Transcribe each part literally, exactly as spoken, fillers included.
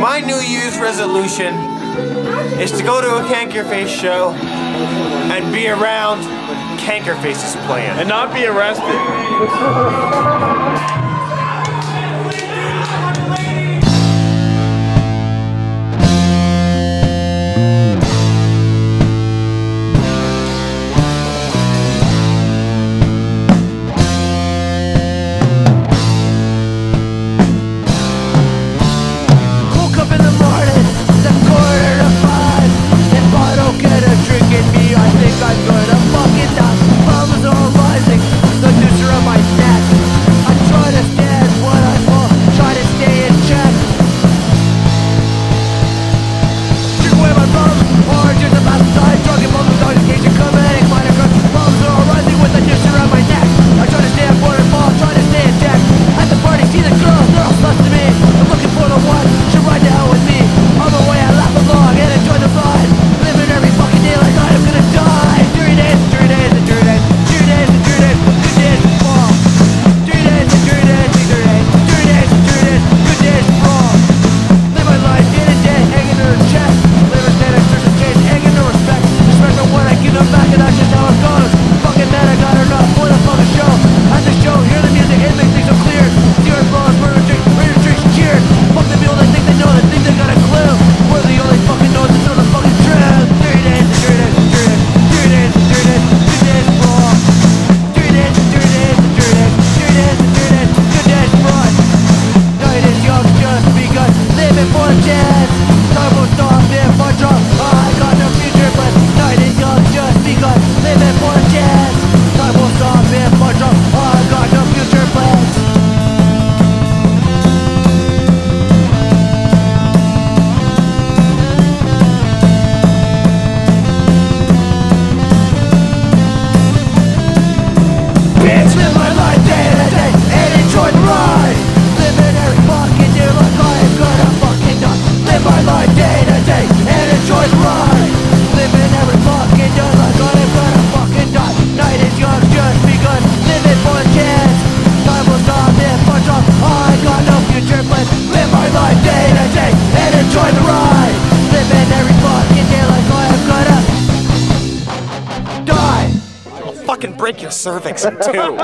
My New Year's resolution is to go to a Kanker Face show and be around when Kanker Face is playing. And not be arrested. Fucking break your cervix in two.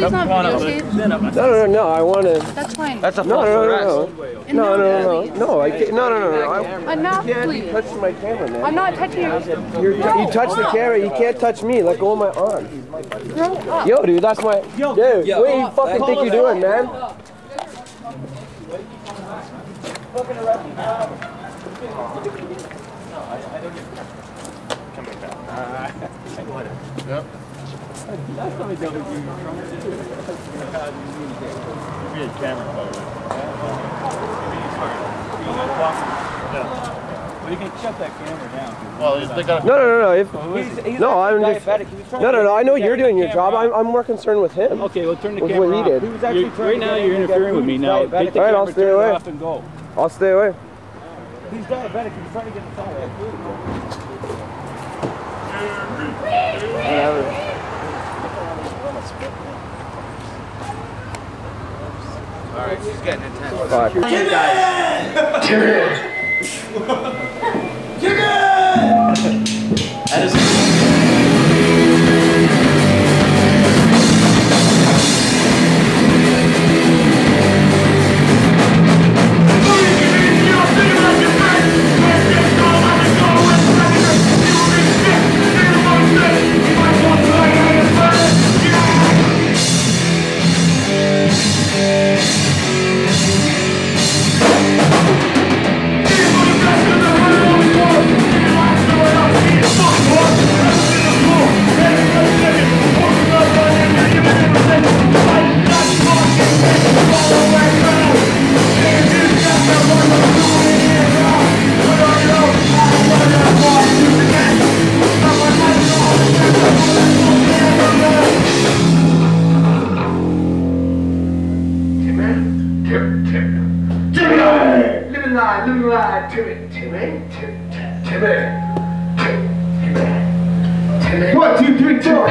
it's not videotaped. No, no, no, no. I want to. That's fine. That's a no, no, no, no. No, no, no, no. No, I can't. No, no, no, no. I, Enough, you can't please. touch my camera, man. I'm not touching you. You're, you touch the camera. You can't touch me. Let go of my arm. Grow up. Yo, dude, that's my. Yo, dude, what do you fucking think you're doing, man? Yep. That's not a W. Be a camera photo. Well, you can shut that camera down. Well, they got. No, no, no, no. If, he's, he's no, I'm just. No, no, no. I know you're doing your job. I'm, I'm more concerned with him. Okay, well, turn the with camera what he did. off. He was right now, you're interfering with me. Now, take the All right, camera, I'll stay turn away. it off, and go. I'll stay away. He's diabetic. He's trying to get inside that food. Whatever. Alright, she's getting intense. Fuck. Give it! Give it! Give it! That is One, two, three, four.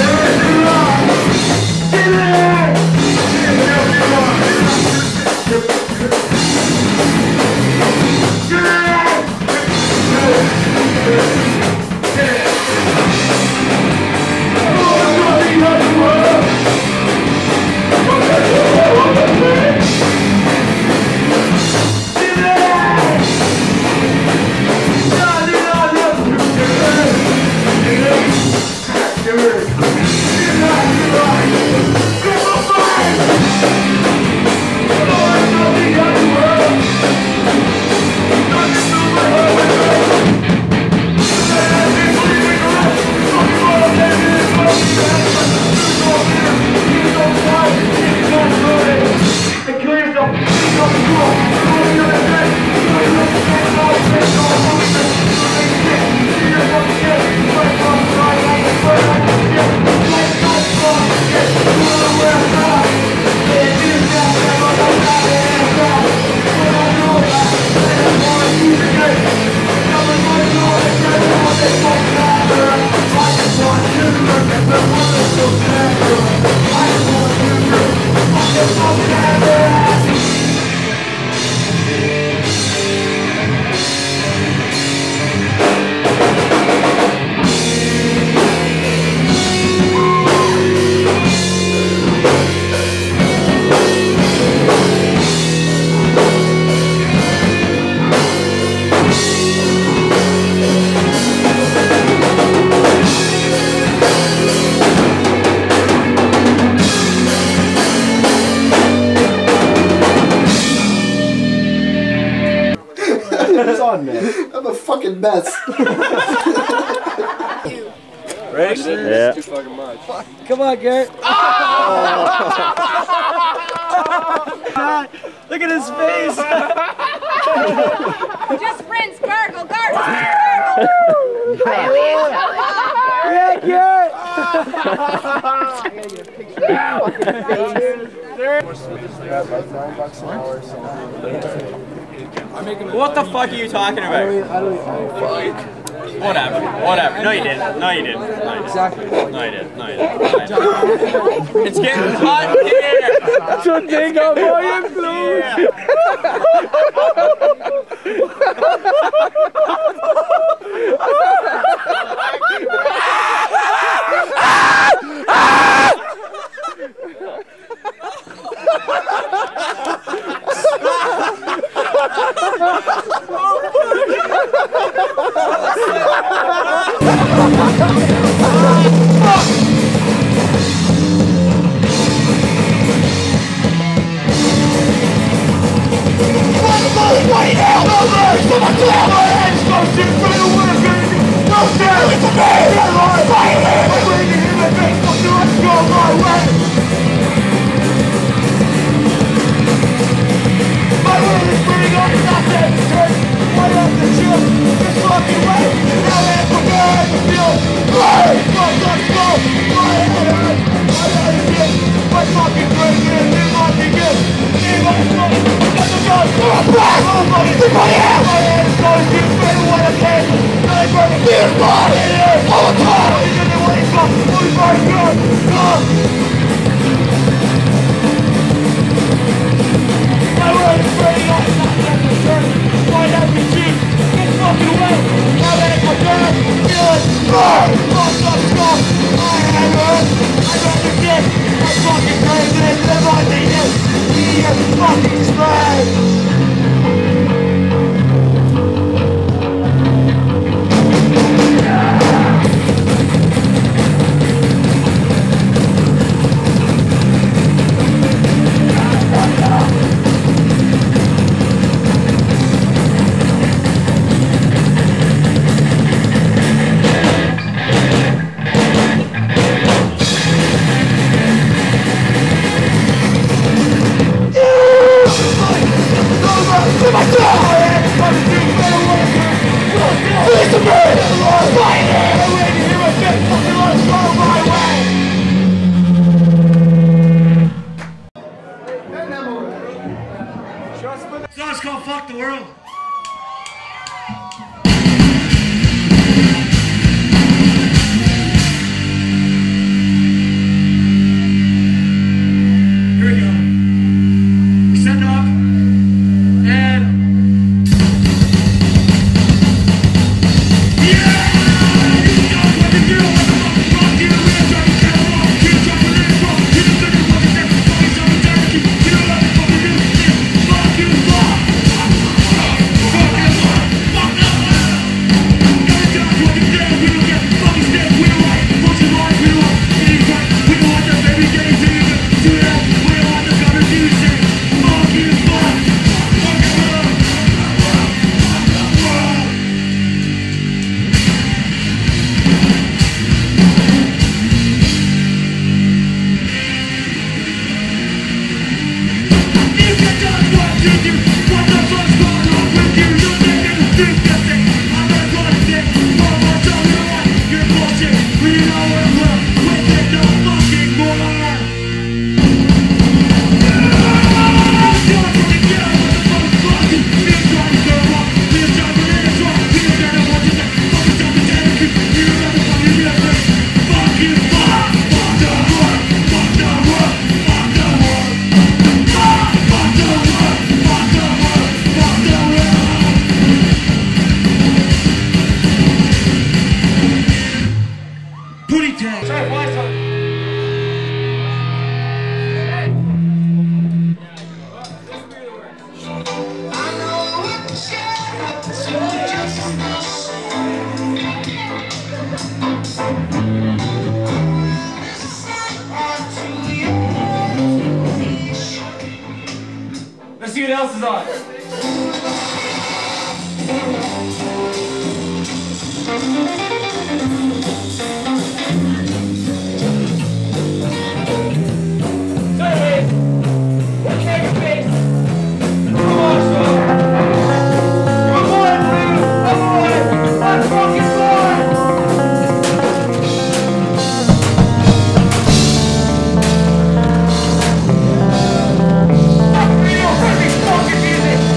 I'm a fucking mess. Ready? Yeah. Too fucking much. Come on, Garrett. Oh! Look at his face. Just rinse, gargle, gargle, gargle. Yeah, Garrett. What the fuck are you talking about? I don't, I don't, I don't fuck. Whatever, whatever. No, you didn't. No, you didn't. No, you didn't. Exactly. No, you didn't. No, you didn't. No, you didn't. It's getting hot in here. That's what they got for you, Song's called Fuck the World. Here we go. We're setting up, and Let's see what else is on. Sideways. Kanker Face. Come on, son. Come on, dude. Come on. Let's fucking fly. Fuck video, fucking fucking music.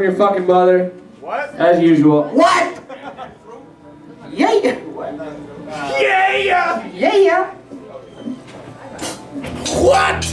your fucking mother. What? As usual. What? Yeah. Yeah! Yeah. What?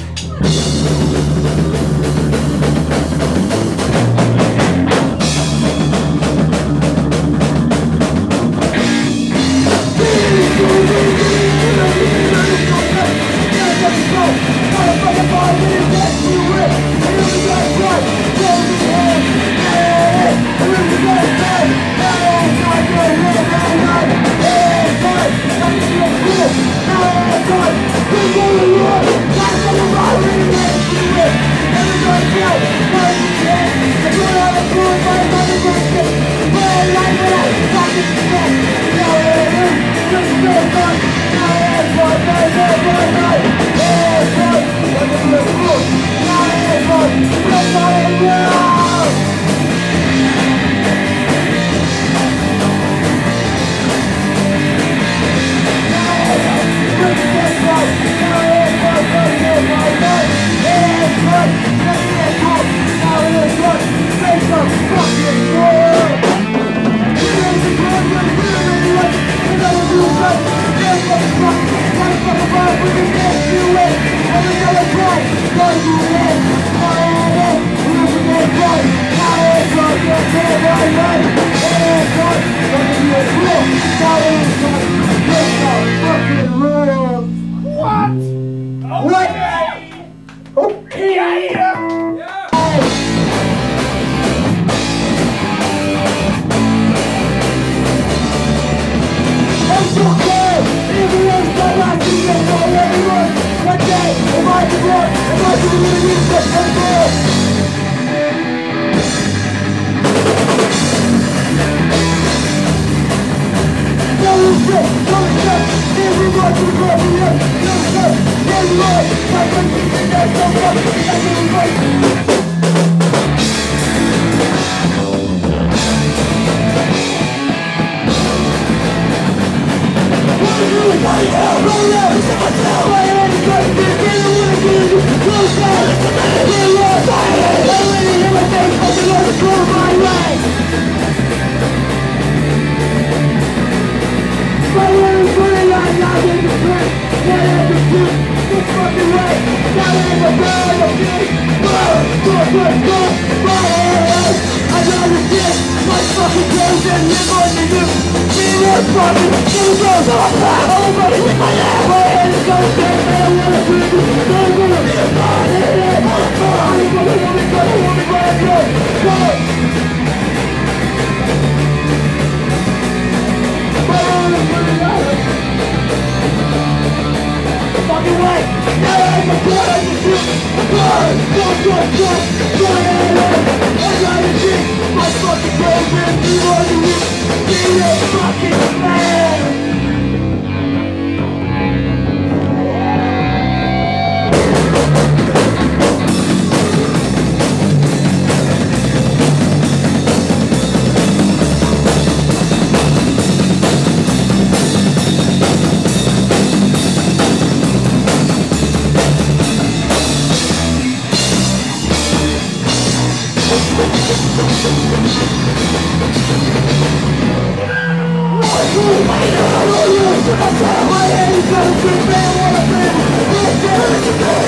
What?